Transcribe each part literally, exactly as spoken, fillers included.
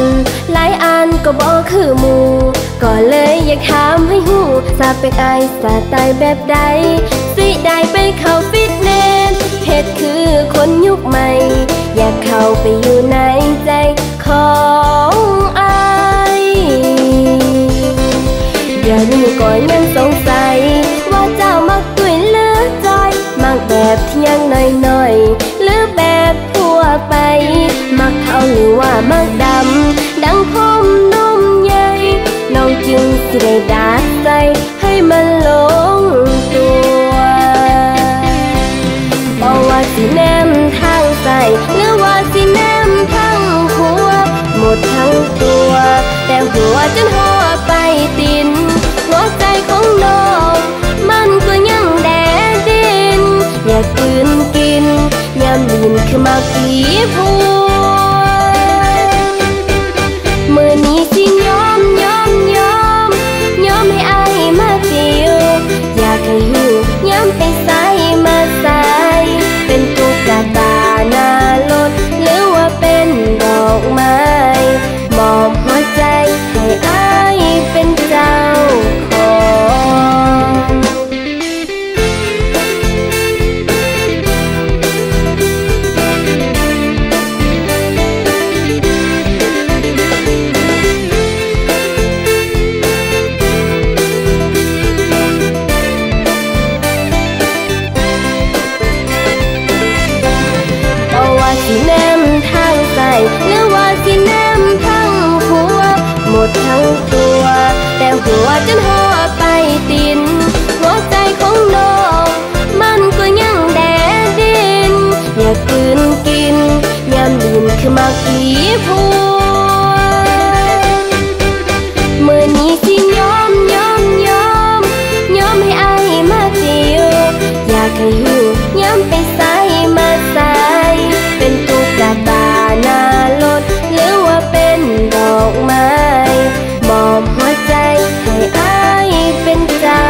หลายอันก็บ่คือหมู่ก็เลยอยากถามให้ฮู้สาเป็นไอสไตล์แบบใดสิได้ไปเข้าฟิตเนสเฮ็ดคือคนยุคใหม่อยากเข้าไปอยู่ในใจของอายเดี๋ยวนี้ก็ยังสงสัยว่าเจ้ามักตุ้ยหรือจอยมักแบบเที่ยงหน่อยๆหรือแบบทั่วไปมักเขาหรือว่ามักดำดังผมนมใหญ่น้องจึงสิได้ดัดใจให้มันลงตัวบอกว่าสิแนมทางใส่หรือว่าสิแนมทางหัวหมดทั้งตัวแต่หัวจนห่อไปตินหัวใจของน้องมันก็ยังแดดดินอยากตื่นกินยามดินคือมากีพัวมือนี้สิยอมยอมยอมยอมให้อายมาเจียวอยากให้หิวยามไปใส่มาใส่เป็นตุ๊กตาหน้ารถหรือว่าเป็นดอกไม้มอบหัวใจให้อายเป็นเจ้าของสิแนมทางใส่หรือว่าสิแนมทางหัวหมดทั้งตัวแต่หัวจนห่อไปตินหัวใจของน้องมันก็ยังแดดดินอยากตื่นกินยามดินคือมากีพัวมือนี้สิยอมยอมยอมยอมให้อายมาเจียวอยากให้หิวยามไปใส่มาใส่เป็นตุ๊กตาหน้ารถหรือว่าเป็นดอกไม้มอบหัวใจให้อายเป็นเจ้า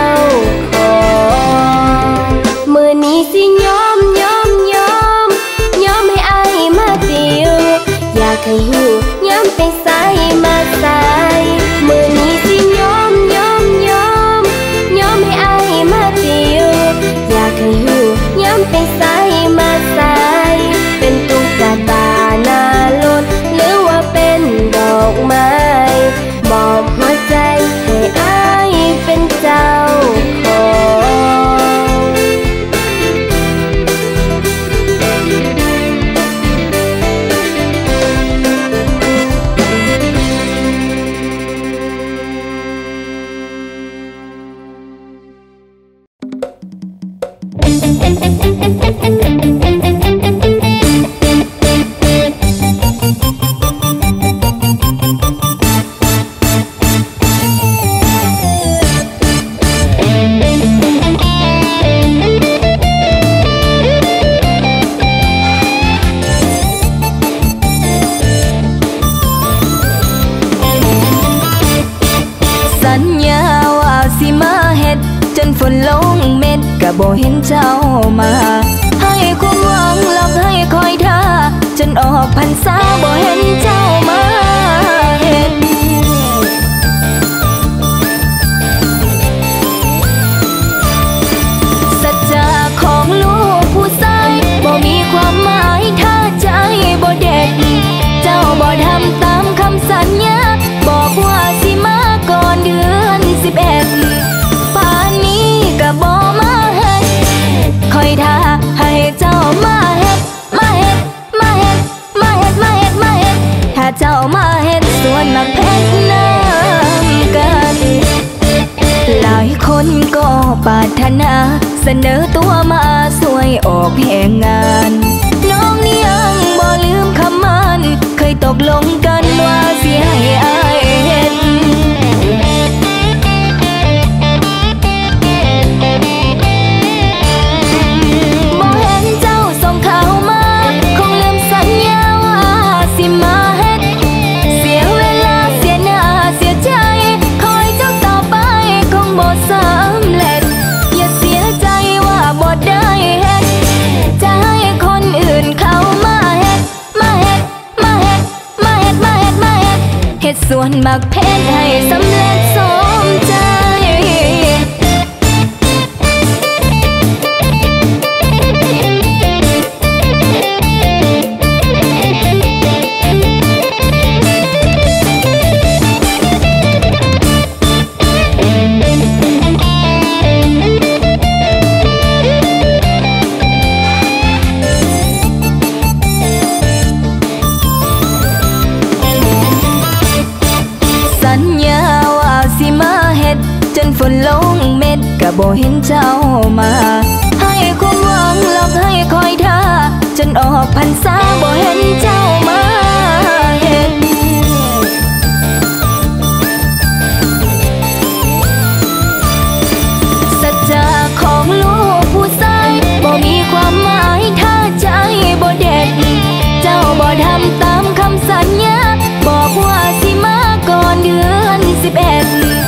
ของมือนี้สิยอมยอมยอมยอมให้อายมาเจียวอยากให้หิวยามไปใส่มาใส่มือนี้สิยอมยอมยอมยอมให้อายมาเจียวอยากให้หิวยามไปใส่มาใส่เป็นตุ๊กตาหน้ารถหรือว่าเป็นดอกไม้มอบหัวใจให้อายเป็นเจ้าบ่เห็นเจ้ามาให้ความหวังหลอกให้คอยท่าจนออกพรรษาบ่เห็นเจ้ามาเห็นสัจจะของลูกผู้ชายบ่มีความหมายถ้าใจบ่เด็ดเจ้าบ่ทำตามคำสัญญาบอกว่าสิมาก่อนเดือนสิบเอ็ดป่านนี้ก็บ่มาคอยท่าให้เจ้ามาเฮ็ดมาเฮ็ดมาเฮ็ดมาเฮ็ดมาเฮ็ดมาเฮ็ดถ้าเจ้ามาเฮ็ดส่วนมักเพชรน้ำกันหลายคนก็ปรารถนาเสนอตัวมาช่วยออกแห่งงานน้องนี่ยังบ่ลืมคำมันเคยตกลงกันว่าสิให้อายเฮ็ดสำเร็จอย่าเสียใจว่าบ่ได้เฮ็ดมักเพชรให้สำเร็จสมใจฝนลงเม็ดกะบ่เห็นเจ้ามาให้ความหวังหลอกให้คอยท่าจนออกพรรษาบ่เห็นเจ้ามาเห็นสัจจะของลูกผู้ชายบ่มีความหมายถ้าใจบ่เด็ดเจ้าบ่ทำตามคำสัญญาบอกว่าสิมาก่อนเดือนสิบเอ็ด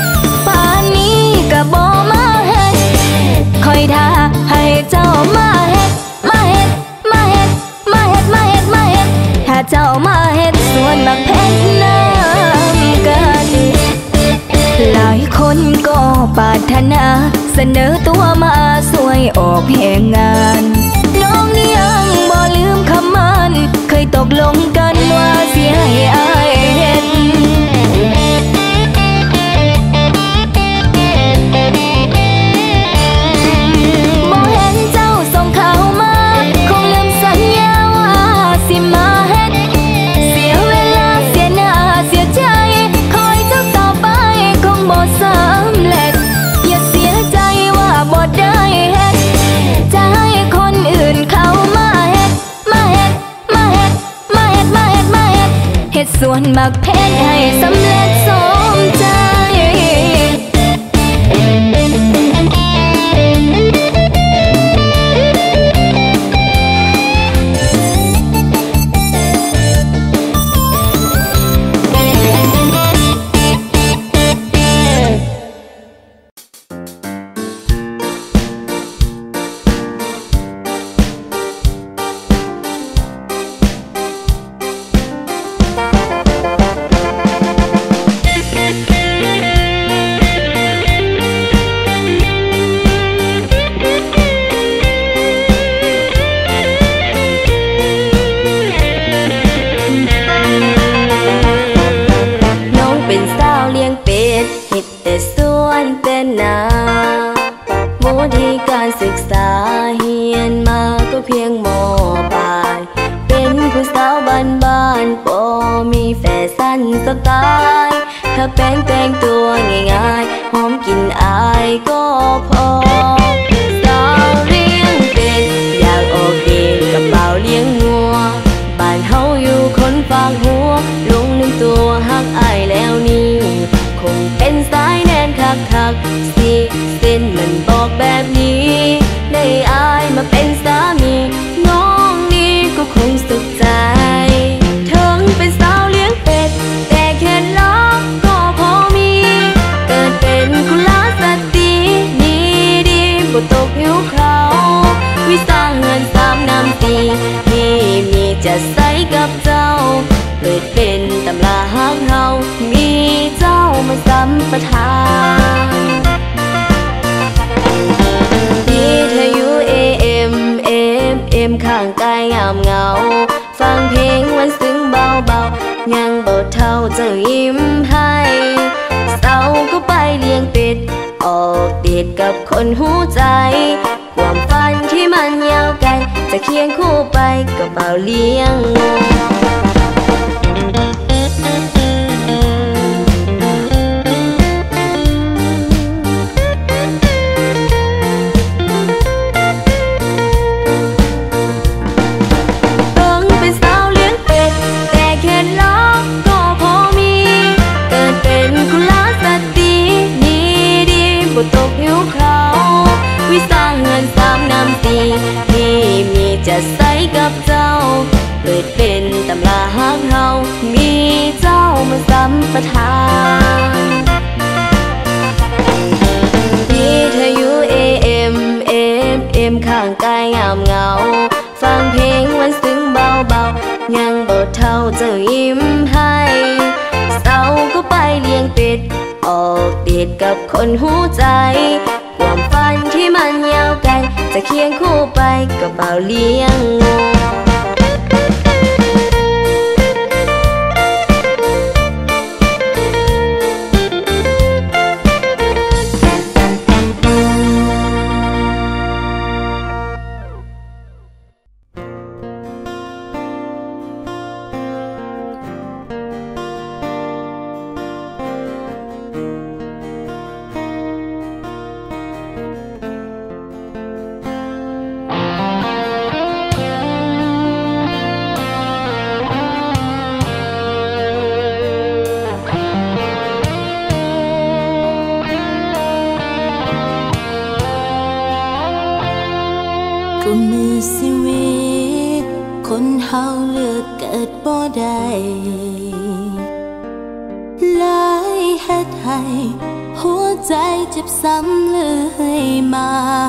ก็บ่มาเฮ็ดคอยท่าให้เจ้ามาเฮ็ดมาเฮ็ดมาเฮ็ดมาเฮ็ดมาเฮ็ดมาเฮ็ดถ้าเจ้ามาเฮ็ดส่วนมักเพชรน้ำกันหลายคนก็ปรารถนาเสนอตัวมาสวยออกแห่งงานน้องนี่ยังบ่ลืมคำมันเคยตกลงกันว่าเสียให้อายเฮ็ดส่วนมักเพชรให้สำเร็จสมใจถ้าแป้งแต่งตัวง่ายๆหอมกลิ่นอายก็พอสาวเลี้ยงเป็ดอยากออกเดทกับบ่าวเลี้ยงงัวบ้านเฮาอยู่คนฝากหัวลงหนึ่งตัวฮักอายแล้วนี่คงเป็นสายแน่นคักๆสิเส้นมันบอกแบบนี้ได้อายมาเป็นสามีน้องนี่ก็คงสุขใจถึงเป็นสาวเลี้ยงเป็ดแต่แค่ล้อก็พอมีเกิดเป็นกุลสตรีนี่ดีบ่ตกหิวเขาวิสาเงินสามน้ำตีที่มีจะใส่กับเจ้าเกิดเป็นตำราฮักเฮามีเจ้ามาสัมปทานดีเธออยู่ เอ เอ็ม เอ เอ็ม ข้างกายงามเงาฟังเพลงวันซึ้งเบาๆยังบ่เท่าเจ้ายิ้มให้เศร้าก็ไปเลี้ยงเป็ดออกเดทกับคนหูใจความฝันที่มันยาวไกลจะเคียงคู่ไปกับบ่าวเลี้ยงงัวตกหิวเขาวิสาเงินสามน้ำตีที่มีจะใส่กับเจ้าเกิดเป็นตำราฮักเฮามีเจ้ามาสัมปทานดีเธออยู่ เอ เอ็ม เอ เอ็ม ข้างกายงามเงาฟังเพลงวันซึ้งเบาๆยังบ่เท่าเจ้ายิ้มให้เศร้าก็ไปเลี้ยงเป็ดออกเดทกับคนหูใจความฝันที่มันยาวไกลจะเคียงคู่ไปกับเบาเลี้ยงงูเจ็บซ้ำเลยมา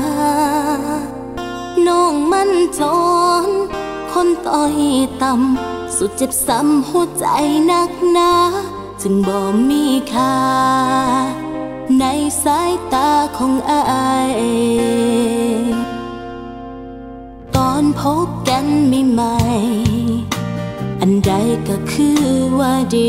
น้องมันจนคนต่อยต่ำสุดเจ็บซ้ำหัวใจนักหนาจึงบ่มีค่าในสายตาของอายตอนพบกันใหม่ๆอันใดก็คือว่าดี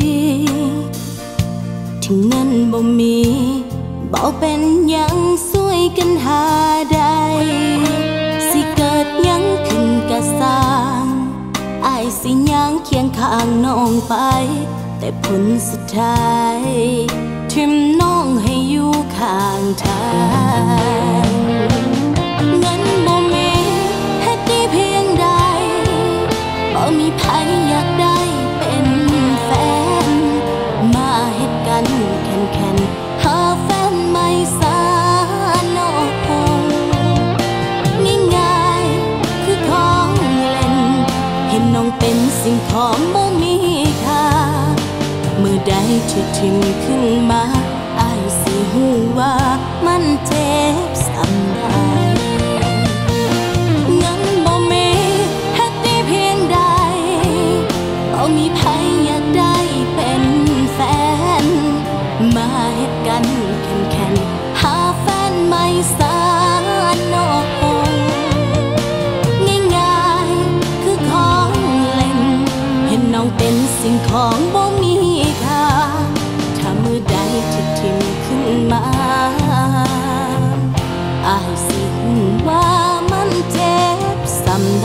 ถึงเงินบ่มีบ่เป็นยังสวยกันหาได้สิเกิดยังขึ้นกะสร้างอายสิยังเคียงข้างน้องไปแต่ผลสุดท้ายทิ่มน้องให้อยู่ข้างทางเงินบ่มีเฮ็ดดีเพียงใดบ่มีไผอยากได้เป็นแฟนมาเฮ็ดกันแข่งๆหาแฟนไม่สานองง่ายๆคือของเล่นเห็นน้องเป็นสิ่งของบ่มีค่าเมื่อใดที่ทิ้งขึ้นมาอายสิหูว่ามันเจ็บซ้ำใดเงินบ่มีเฮ็ดได้เพียงใดบ่มีไผอยากได้เป็นแฟนมาเฮ็ดกันแข่งๆหาแฟนไม่สานองง่ายๆคือของเล่นเห็นน้องเป็นสิ่งของบ่มีค่าถ้ามือใดที่ทิ้งขึ้นมาอายสิหูว่ามันเจ็บซ้ำใด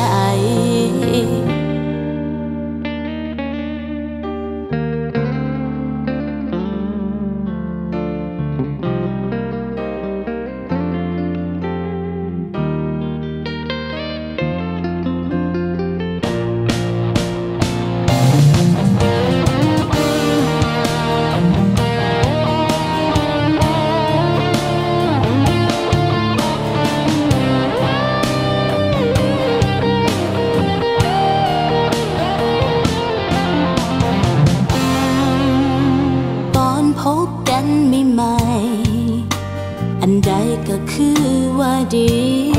อันใดก็คือว่าดี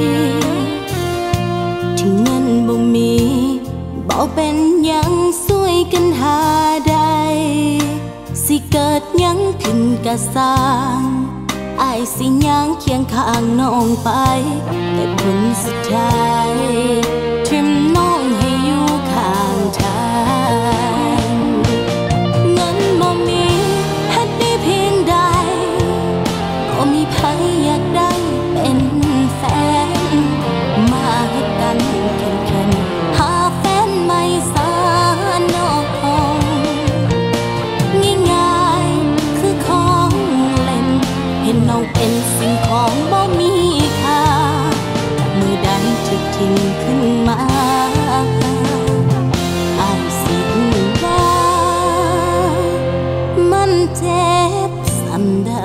ถึงเงินบ่มีบ่เป็นยังสวยกันหาได้สิเกิดยังขึ้นกะสร้างอายสิยังเคียงข้างน้องไปแต่ผลสุดท้ายทิ่มน้องให้อยู่ข้างทางเงินบ่มีเฮ็ดได้เพียงใดบ่มีไผอยากได้เป็นแฟนมาเฮ็ดกันแข่งๆหาแฟนไม่สานองง่ายๆคือของเล่นเห็นน้องเป็นสิ่งของบ่มีค่าเมื่อใดที่ทิ้งขึ้นมาอายสิหูว่ามันเจ็บซ้ำใด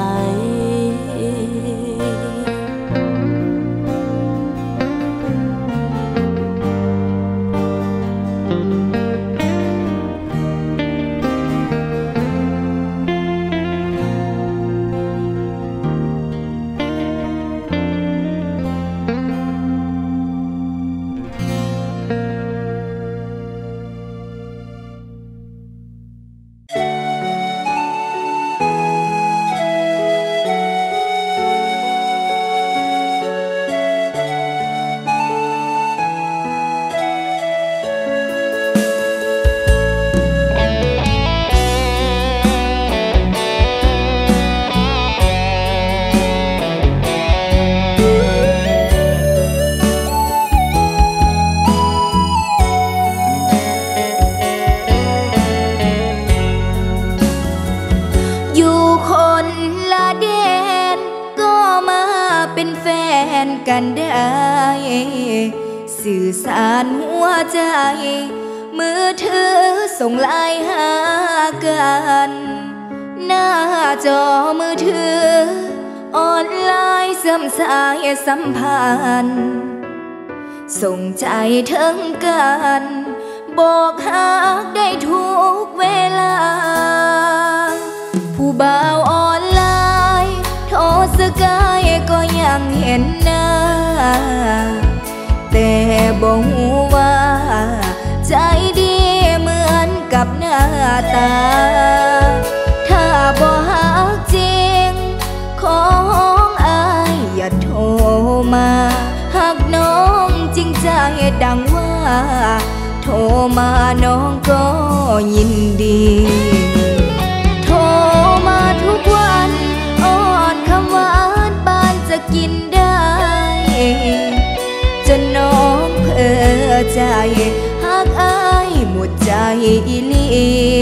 กันได้สื่อสารหัวใจมือถือส่งไลน์หากันหน้าจอมือถือออนไลน์เสริมสายสัมพันธ์ส่งใจถึงกันบอกหักได้ทุกเวลาผู้บ่าวออนไลน์โทรสกายก็ยังเห็นหน้าแต่บอกว่าใจดีเหมือนกับหน้าตาถ้าบ่หักจริงของอายอย่าโทรมาหักน้องจริงใจดังว่าโทรมาน้องก็ยินดีโทรมาทุกวันอ้อนคำหวานปานจะกินได้จนน้องเพ้อใจหักอายหมดใจอีหลี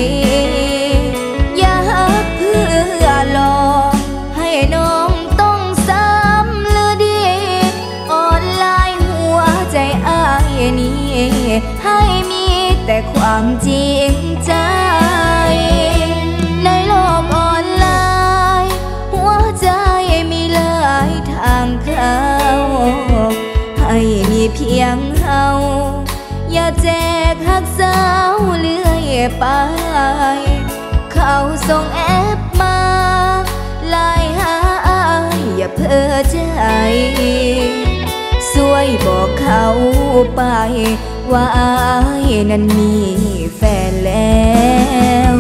อย่าหักเพื่อหลอกให้น้องต้องซ้ำหรือดีออนไลน์หัวใจอายนี้ให้มีแต่ความจริงใจในโลกออนไลน์หัวใจมีหลายทางเข้าให้มีเพียงเฮาอย่าแจกหักสาวเลื่อยไปเขาส่งแอปมาไลน์หาอายอย่าเพ้อใจช่วยบอกเขาไปว่าอายนั้นมีแฟนแล้ว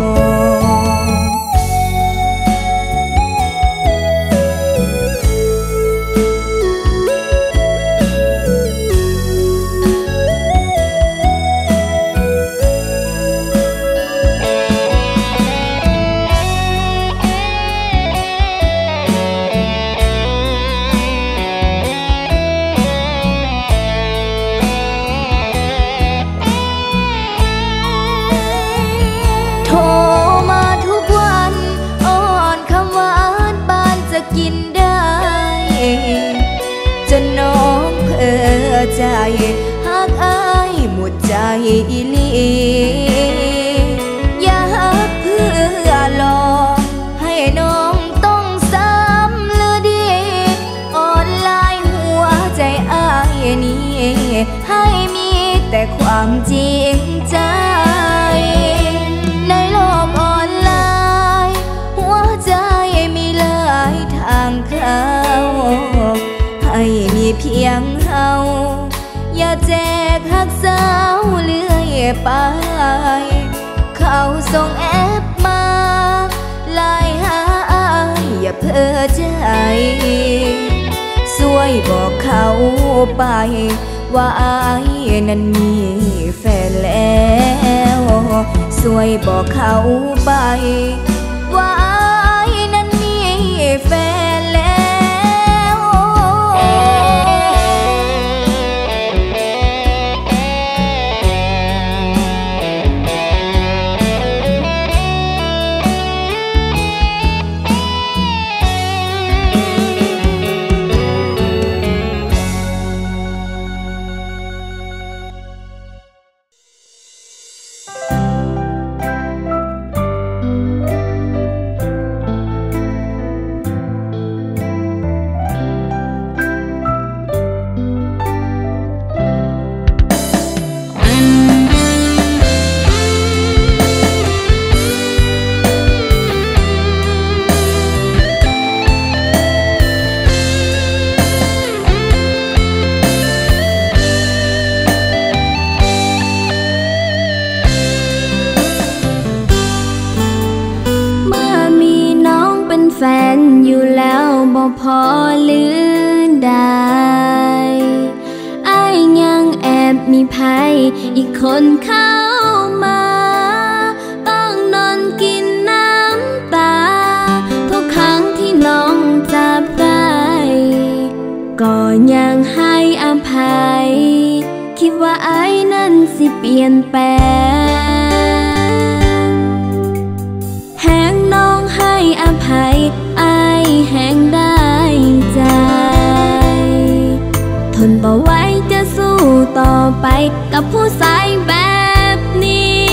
ใจหักอายหมดใจอีหลีอย่าหักเพื่อหลอกให้น้องต้องซ้ำหรือดีออนไลน์หัวใจอายนี้ให้มีแต่ความจริงใจในโลกออนไลน์หัวใจมีหลายทางเข้าให้มีเพียงเฮาอย่าแจกหักสาวเลื่อยไปเขาส่งแอปมาไลน์หาอายอย่าเพ้อใจช่วยบอกเขาไปว่าอายนั้นมีแฟนแล้วช่วยบอกเขาไปว่าอายนั้นมีแฟนแล้วแฟนอยู่แล้วบ่พอหรือได้อ้ายยังแอบมีภัยอีกคนเข้ามาต้องนอนกินน้ำตาทุกครั้งที่น้องจับได้ก็ยังให้อภัยคิดว่าอ้ายนั้นสิเปลี่ยนแปลงแหงน้องให้อภัยอ้ายแหงได้ใจไปกับผู้ชายแบบนี้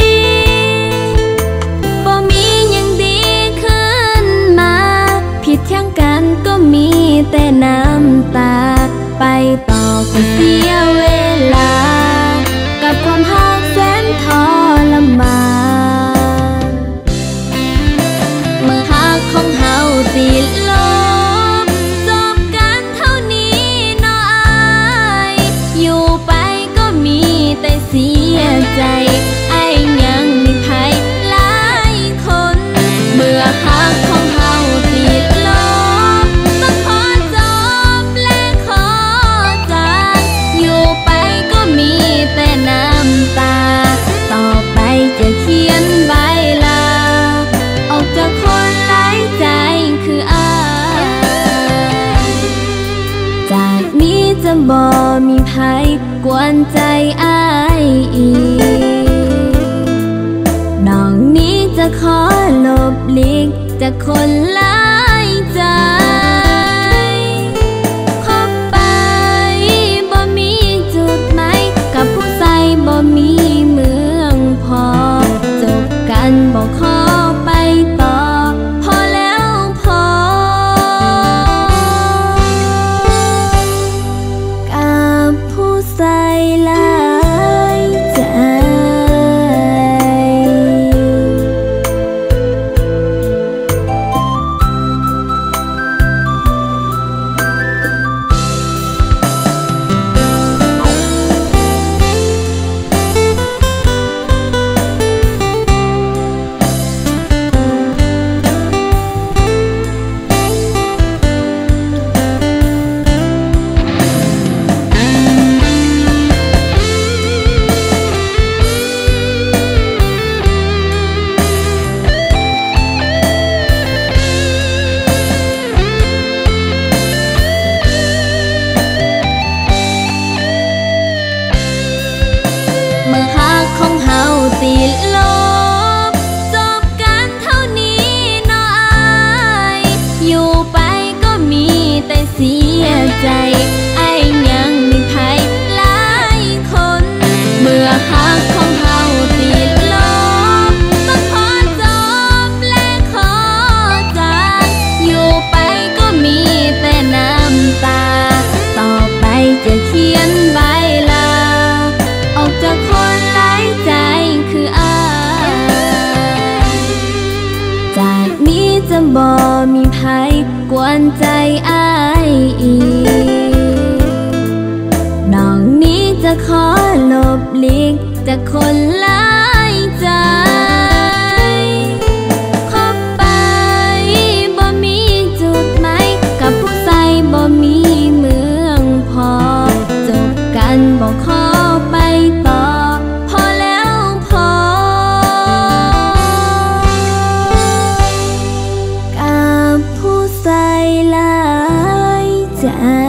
บ่มีหยังดีขึ้นมาผิดเที่ยงกันก็มีแต่น้ำตาไปต่อก็เสียเวลากับความหักแสนทรมานเมื่อหักของเฮาติดลบจบกันเท่านี้เนาะอายอยู่ไปก็มีแต่เสียใจไอ้ยังมีภัยหลายคนเมื่อหักของเฮาติดลบต้องขอจบและขอจากอยู่ไปก็มีแต่น้ำตาต่อไปจะเขียนใบลาออกจากคนหลายใจคืออายจากนี้จะบ่มีภัยกวนใจอายอีกน้องนี้จะขอหลบหลีกจากคนหลายใจขอไปบ่มีจุดหมายกับผู้ใส่บ่มีเมืองพอจบกันบ่ขอไปต่อพอแล้วพอกับผู้ใส่หลายใจ บ่มีภัยกวนใจอ้ายอีกน้องนี้จะขอหลบหลีกจากคนหลายใจขอไปบ่มีจุดหมายกับผู้ใส่บ่มีเมืองพอจบกันบ่ขอไปต่อพอแล้วพอกับผู้ใส่หลายใจ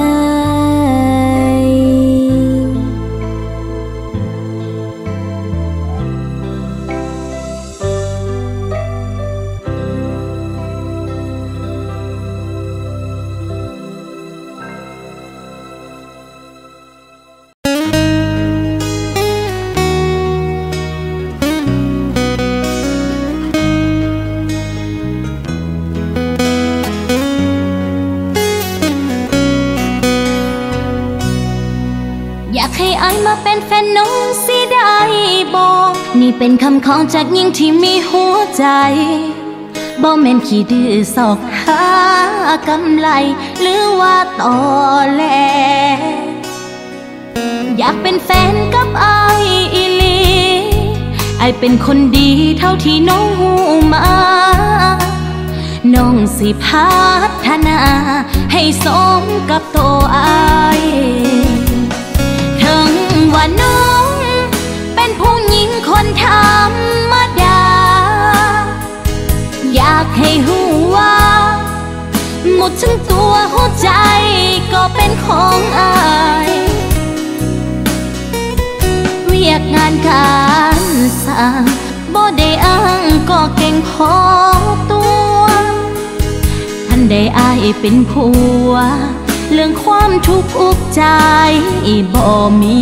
อยากให้อายมาเป็นแฟนน้องสิได้บอกนี่เป็นคำขอจากหญิงที่มีหัวใจบ่แม่นขี้ดื้อสอกหากำไรหรือว่าตอแหลอยากเป็นแฟนกับอายอีหลีอายเป็นคนดีเท่าที่น้องหูมาน้องสิพัฒนาให้สมกับตัวอายถึงว่าน้องเป็นผู้หญิงคนธรรมดาอยากให้รู้ว่าหมดทั้งตัวหัวใจก็เป็นของอายเวียกงานการสร้างบ่ได้อ้างก็เก่งพอตัวท่านได้อายเป็นผัวเรื่องความทุกข์อุกใจบ่มี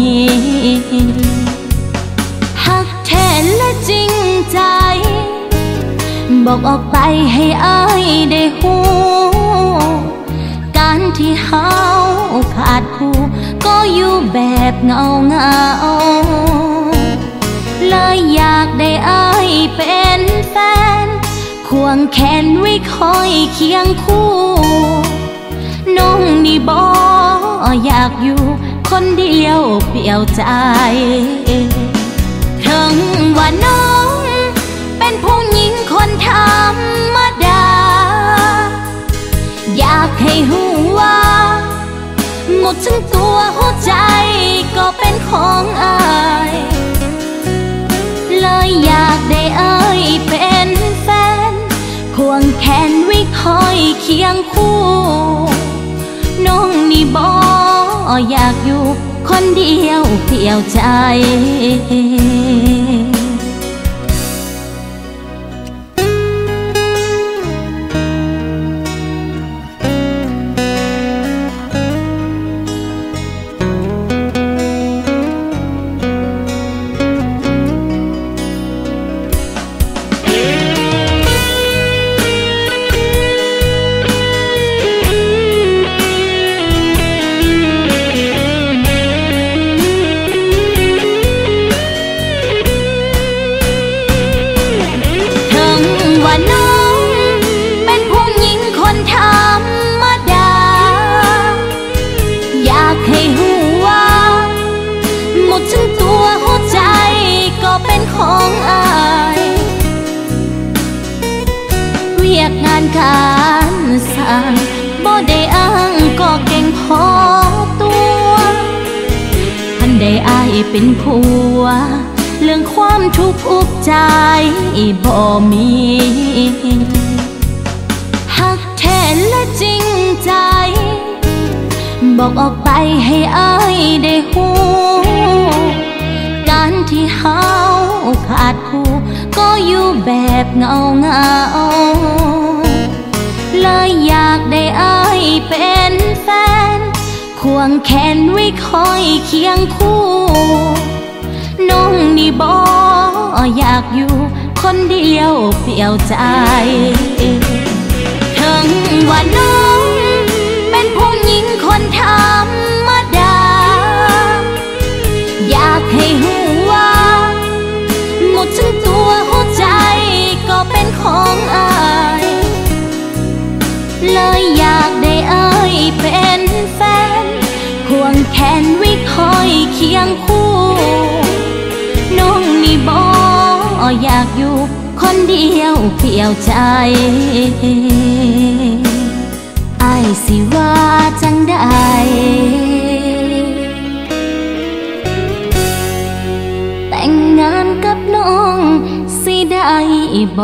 หักแท้และจริงใจบอกออกไปให้อ้ายได้หูการที่เฮาขาดคู่ก็อยู่แบบเงาเงาเลยอยากได้อ้ายเป็นแฟนควงแขนไว้คอยเคียงคู่น้องนี่บ่อยากอยู่คนเดียวเปลี่ยวใจถึงว่าน้องเป็นผู้หญิงคนธรรมดาอยากให้หูว่าหมดทั้งตัวหัวใจก็เป็นของอ้ายเลยอยากได้อ้ายเป็นแฟนควงแขนไว้คอยเคียงคู่น้องนี่บ่อยากอยู่คนเดียวเปลี่ยวใจของอายเวียกงานการสร้างบ่ได้อ้างก็เก่งพอตัวพันได้อายเป็นผัวเรื่องความทุกข์อุกใจบ่มีหักแท้และจริงใจบอกออกไปให้อายได้หูการที่เฮาขาดคู่ก็อยู่แบบเงาเงาเลยอยากได้อ้ายเป็นแฟนควงแขนไว้คอยเคียงคู่น้องนี่บ่อยากอยู่คนเดียวเปลี่ยวใจถึงว่าน้องเป็นผู้หญิงคนธรรมดาอยากให้หูว่าหมดทั้งตัวหัวใจก็เป็นของอ้ายเลยอยากได้อ้ายเป็นแฟนควงแขนไว้คอยเคียงคู่น้องนี่บ่อยากอยู่คนเดียวเปลี่ยวใจอ้ายสิว่าจังได้แต่งงานกับน้องสิได้บ่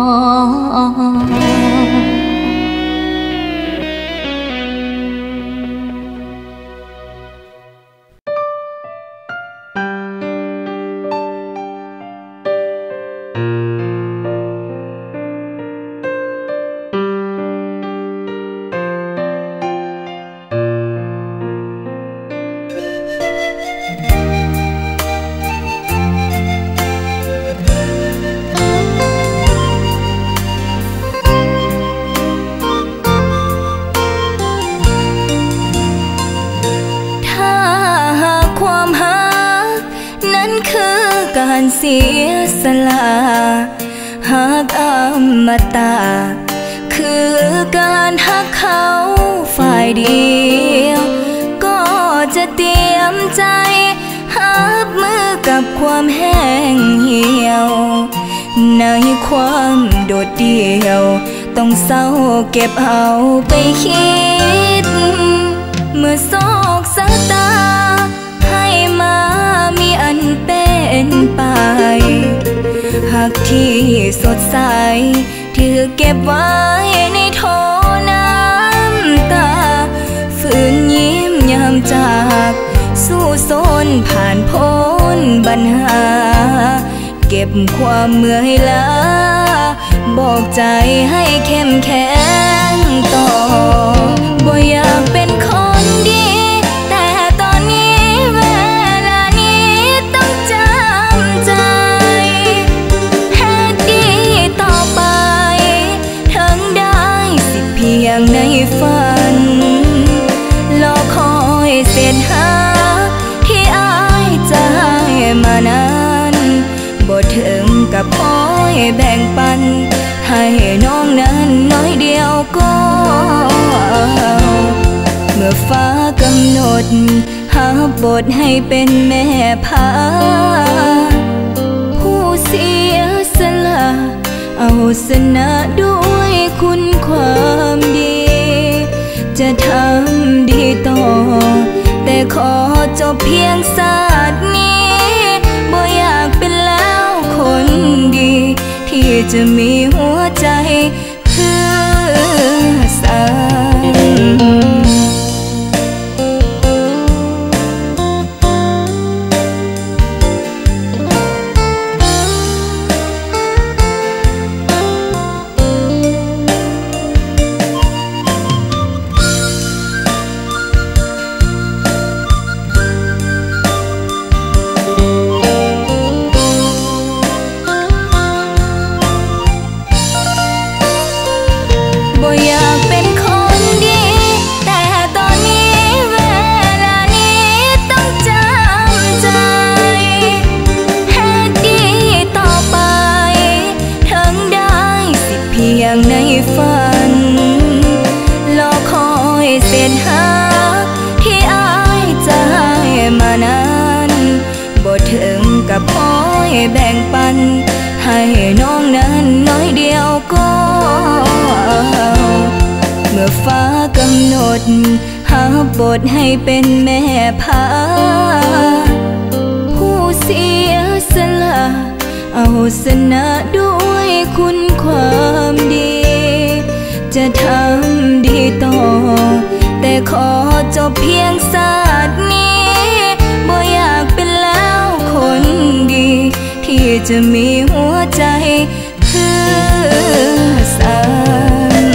เสียสละหากอมตะคือการหักเขาฝ่ายเดียวก็จะเตรียมใจรับมือกับความแห้งเหี่ยวในความโดดเดี่ยวต้องเศร้าเก็บเอาไปคิดเมื่อโศกสายตาให้มามีอันเป็นไปหากที่สดใสถือเก็บไว้ในโถน้ำตาฝืนยิ้มยามจากสู้ซนผ่านพ้นปัญหาเก็บความเมื่อยล้าบอกใจให้เข้มแข็งต่อบ่อยากเป็นคนแบ่งปันให้น้องนั้นน้อยเดียวก็เอาเมื่อฟ้ากำหนดหาบทให้เป็นแม่พาผู้เสียสละเอาชนะด้วยคุณความดีจะทำดีต่อแต่ขอจบเพียงศาสตร์นี้บ่อยากเป็นแล้วคนดีที่จะมีหัวใจเพื่อสร้างในฝันรอคอยเส้นหาที่อายใจมานานบ่ถึงกับพอยแบ่งปันให้น้องนั้นน้อยเดียวก็เอาเมื่อฟ้ากำหนดหาบทให้เป็นแม่พาผู้เสียสละเอาชนะด้วยคุณความดีจะทำดีต่อแต่ขอจบเพียงศาสตร์นี้บ่อยากเป็นแล้วคนดีที่จะมีหัวใจเพื่อสร้าง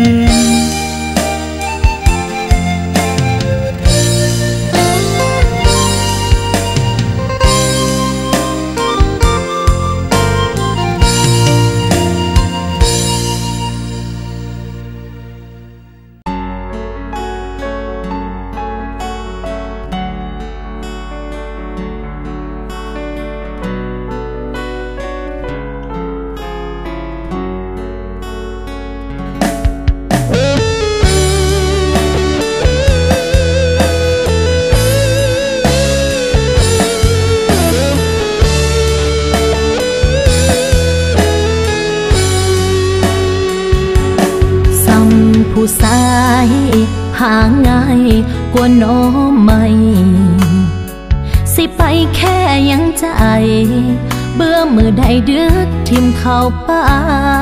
ผู้สายหาง่ายกว่าน้องใหม่สิไปแค่ยังใจเบื่อมือใดเดือดทิมเข้าป่า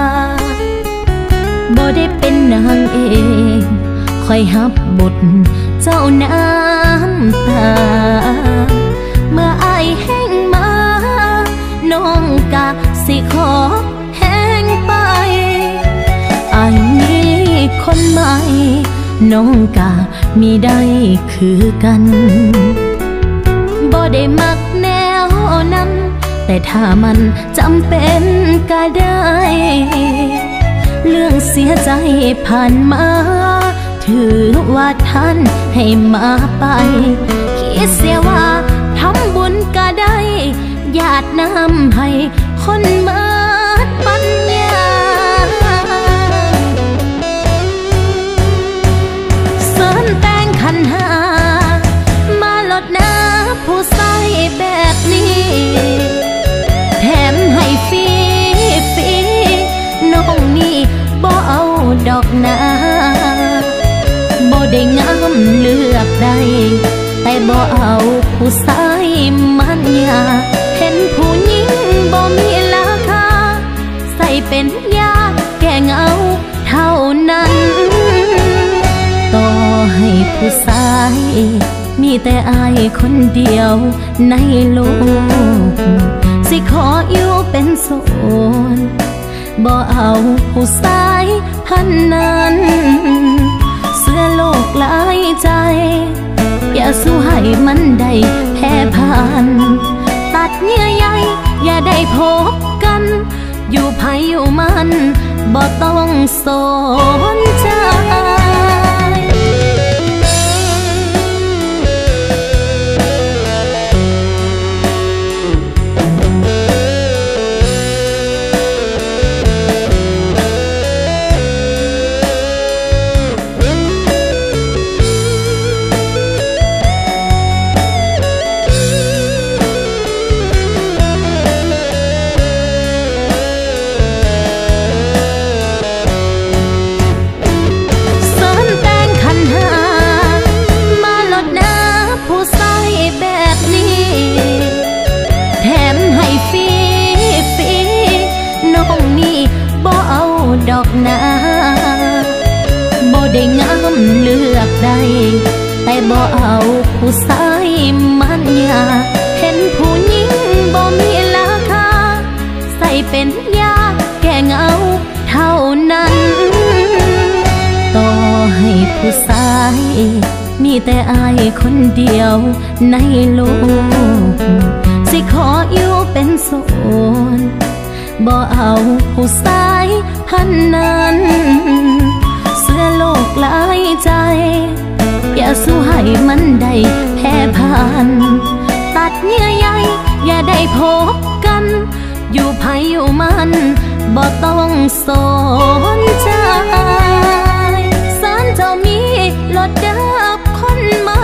บ่ได้เป็นนางเอกคอยฮับบทเจ้าน้ำตาเมื่ออายแห้งมาน้องกะสิขอแห้งไปอายนี้คนใหม่น้องกะมีได้คือกันบ่ได้มักแนวนั้นแต่ถ้ามันจำเป็นก็ได้เรื่องเสียใจผ่านมาถือว่าท่านให้มาไปคิดเสียว่าทำบุญก็ได้ญาตินำให้คนเมิดปัญญาแต่งขันหามาลดน้ำผู้ใส่แบบนี้แถมให้ฟรีฟรีน้องนี่บ่เอาดอกนาบ่ได้งามเลือกได้แต่บ่เอาผู้ใส่มันยาเห็นผู้หญิงบ่มีราคาใส่เป็นยาแก้เหงาเท่านั้นต่อให้ผู้ชายมีแต่อายคนเดียวในโลกสิขออยู่เป็นโสดบ่เอาผู้ชายพันนั้นเสื้อโลกหลายใจอย่าสู้ให้มันได้แพ้ผ่านตัดเยื่อใยอย่าได้พบกันอยู่ไผอยู่มันบ่ต้องสนใจผู้ชายมันยาเห็นผู้หญิงบ่มีราคาใส่เป็นยาแก้เหงาเท่านั้นต่อให้ผู้ชายมีแต่อายคนเดียวในโลกสิขออยู่เป็นโสดบ่เอาผู้ชายพันนั้นเสื้อโลกหลายใจอย่าสู้ให้มันได้แพ้ผ่านตัดเยื่อใยอย่าได้พบกันอยู่ไผอยู่มันบ่ต้องสนใจสารเจ้ามีรถดับคนใหม่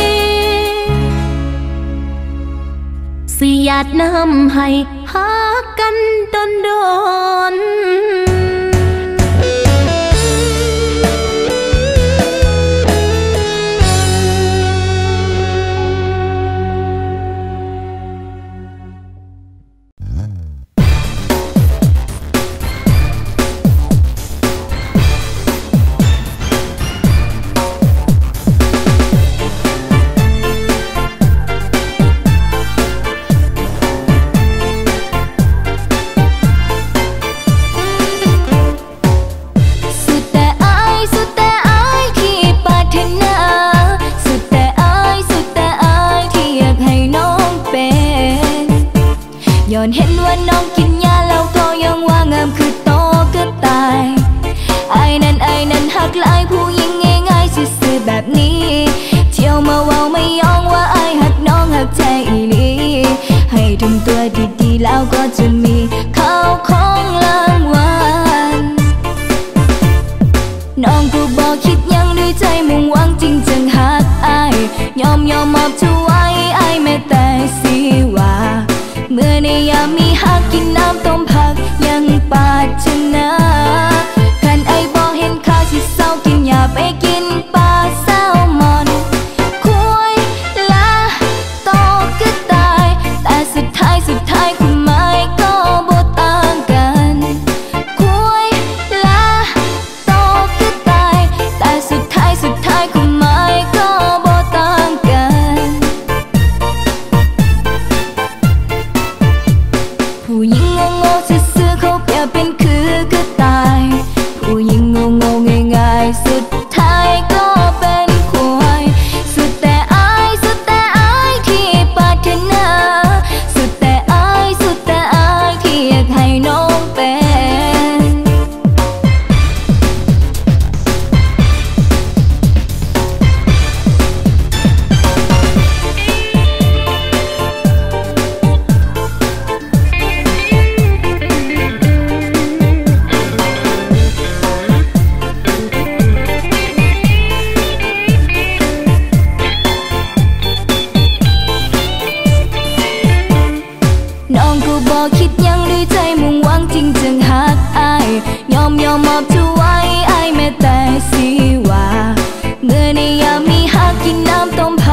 สิอยากนำให้หากันดนดนย้อนเห็นว่าน้องกินยาแล้วก็ยังว่างามคือโตก็ตายไอ้นั่นไอ้นั่นหักหลายผู้หญิงง่ายๆซื่อๆแบบนี้เที่ยวมาเว้าไม่ยองว่าไอ้หักน้องหักใจอีหลีให้ทำตัวดีๆแล้วก็จะมีข้าวของรางวัลน้องก็บอกคิดยังด้วยใจมุ่งหวังจริงจังหักไอ้ยอมยอมมอบช่วยไอ้แม้แต่สิว่าเมื่อในยามมีหักกินน้ำต้มผักยังปาดชนะคันไอ้บอกเห็นข้าวสิเศร้ากินอย่าไปกินปลาแซลมอนคุยละโตก็ตายแต่สุดท้ายสุดท้ายความหมายก็บ่ต่างกันคุยละโตก็ตายแต่สุดท้ายสุดท้ายความหมายก็บ่ต่างกันผู้หญิงโง่ๆซื่อๆเขาเปรียบเป็นคือก็ตายผู้หญิงโง่ๆง่ายๆสุดท้ายก็เป็นควายสุดแต่อายสุดแต่อายที่ปรารถนาสุดแต่อายสุดแต่อายที่อยากให้น้องเป็นน้องก็บอกคิดยังด้วยใจมุ่งหวังจริงจังหักไอ้ยอมยอมมอบช่วยไอ้แม้แต่สิว่าเมื่อในยามมีหักกินน้ำต้ม